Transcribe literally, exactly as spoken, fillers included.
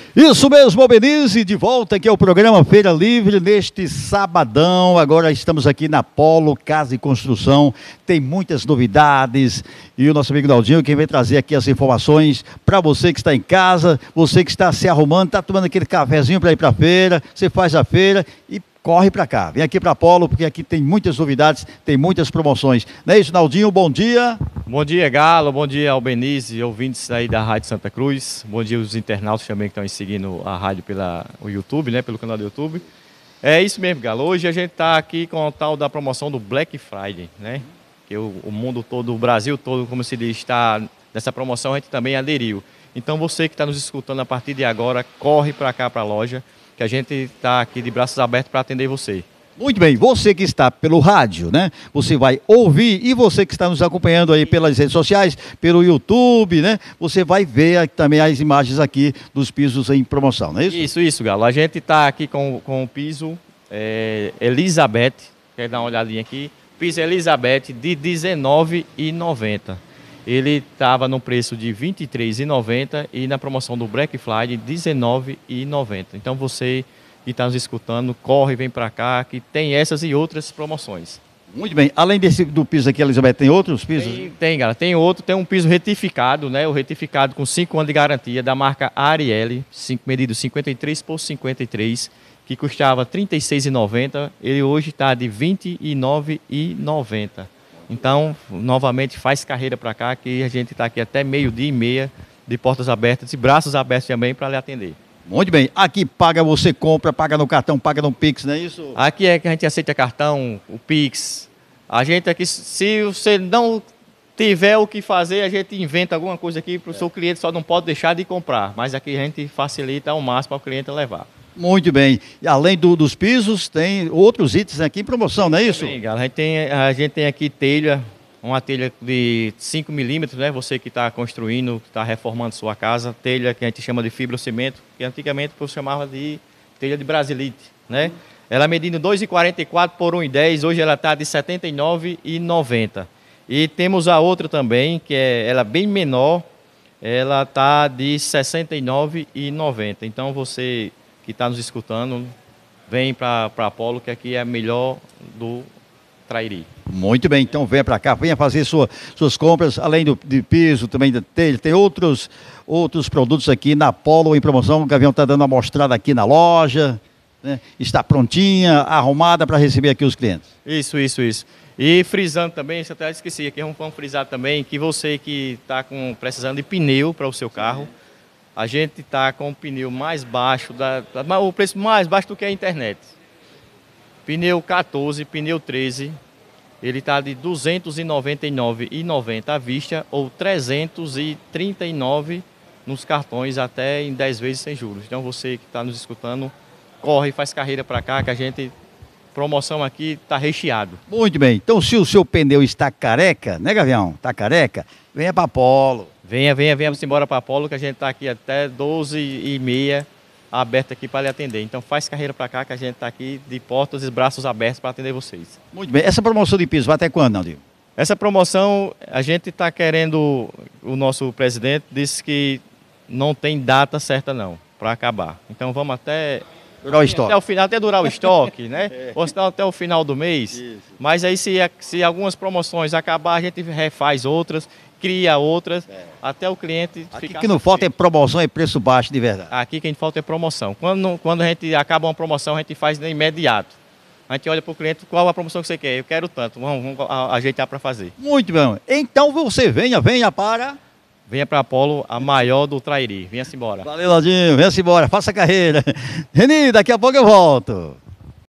Isso mesmo, Albenize, de volta aqui ao programa Feira Livre, neste sabadão. Agora estamos aqui na Polo Casa e Construção, tem muitas novidades e o nosso amigo Naldinho, quem vai trazer aqui as informações para você que está em casa, você que está se arrumando, está tomando aquele cafezinho para ir para a feira, você faz a feira e corre para cá, vem aqui para a Polo, porque aqui tem muitas novidades, tem muitas promoções. Não é isso, Naldinho? Bom dia. Bom dia, Galo. Bom dia, Albenize, ouvintes aí da Rádio Santa Cruz. Bom dia os internautas também que estão seguindo a rádio pela o YouTube, né, pelo canal do YouTube. É isso mesmo, Galo. Hoje a gente está aqui com o tal da promoção do Black Friday, né? Que o, o mundo todo, o Brasil todo, como se diz, está nessa promoção, a gente também aderiu. Então você que está nos escutando a partir de agora, corre para cá, para a loja, que a gente está aqui de braços abertos para atender você. Muito bem, você que está pelo rádio, né? Você vai ouvir, e você que está nos acompanhando aí pelas redes sociais, pelo YouTube, né? Você vai ver também as imagens aqui dos pisos em promoção, não é isso? Isso, isso, Galo. A gente está aqui com, com o piso é, Elizabeth, quer dar uma olhadinha aqui, piso Elizabeth de dezenove reais e noventa centavos. Ele estava no preço de vinte e três reais e noventa centavos e na promoção do Black Friday dezenove reais e noventa centavos. Então você que está nos escutando, corre, vem para cá, que tem essas e outras promoções. Muito bem. Além desse do piso aqui, Elizabeth, tem outros pisos? Tem, tem, galera. Tem outro, tem um piso retificado, né? O retificado com cinco anos de garantia da marca Ariel, medido cinquenta e três por cinquenta e três, que custava trinta e seis reais e noventa centavos. Ele hoje está de vinte e nove reais e noventa centavos. Então, novamente, faz carreira para cá, que a gente está aqui até meio-dia e meia, de portas abertas e braços abertos também para lhe atender. Muito bem. Aqui paga, você compra, paga no cartão, paga no Pix, não é isso? Aqui é que a gente aceita cartão, o Pix. A gente aqui, se você não tiver o que fazer, a gente inventa alguma coisa aqui para o é. seu cliente, só não pode deixar de comprar. Mas aqui a gente facilita ao máximo para o cliente levar. Muito bem. E além do, dos pisos, tem outros itens aqui em promoção, não é isso? Sim, galera. A gente tem, a gente tem aqui telha, uma telha de cinco milímetros, né? Você que está construindo, que está reformando sua casa, telha que a gente chama de fibrocimento, que antigamente o povo chamava de telha de brasilite, né? Ela medindo dois reais e quarenta e quatro por um real e dez, hoje ela está de setenta e nove reais e noventa centavos. E temos a outra também, que é ela bem menor, ela está de sessenta e nove reais e noventa centavos. Então você que está nos escutando, vem para a Polo, que aqui é a melhor do Trairi. Muito bem, então venha para cá, venha fazer sua, suas compras, além do de piso, também de telha, tem outros, outros produtos aqui na Polo em promoção. O Gavião está dando uma mostrada aqui na loja, né? Está prontinha, arrumada para receber aqui os clientes. Isso, isso, isso. E frisando também, eu até esqueci, aqui vamos frisar também que você que está precisando de pneu para o seu carro, a gente está com o pneu mais baixo, da, o preço mais baixo do que a internet. Pneu quatorze, pneu treze, ele está de duzentos e noventa e nove reais e noventa centavos à vista ou trezentos e trinta e nove reais nos cartões até em dez vezes sem juros. Então você que está nos escutando, corre, faz carreira para cá, que a gente, promoção aqui está recheado. Muito bem, então se o seu pneu está careca, né, Gavião? Está careca, venha para a Polo. Venha, venha, venha embora para a Polo, que a gente está aqui até doze e meia, aberto aqui para lhe atender. Então faz carreira para cá, que a gente está aqui de portas e braços abertos para atender vocês. Muito bem. Essa promoção de piso vai até quando, Naldinho? Essa promoção, a gente está querendo, o nosso presidente disse que não tem data certa não, para acabar. Então vamos até... Durar o estoque. Até, o final, até durar o estoque, né? É. Ou senão até o final do mês. Isso. Mas aí se, se algumas promoções acabar, a gente refaz outras, cria outras, é. até o cliente Aqui ficar... que não falta é promoção, é preço baixo de verdade. Aqui que a gente falta é promoção. Quando, quando a gente acaba uma promoção, a gente faz de imediato. A gente olha para o cliente, qual a promoção que você quer? Eu quero tanto, vamos, vamos ajeitar para fazer. Muito bem. Então você venha, venha para... Venha para a Polo, a maior do Trairi. Venha-se embora. Valeu, Naldinho. Venha-se embora, faça carreira. Reni, daqui a pouco eu volto.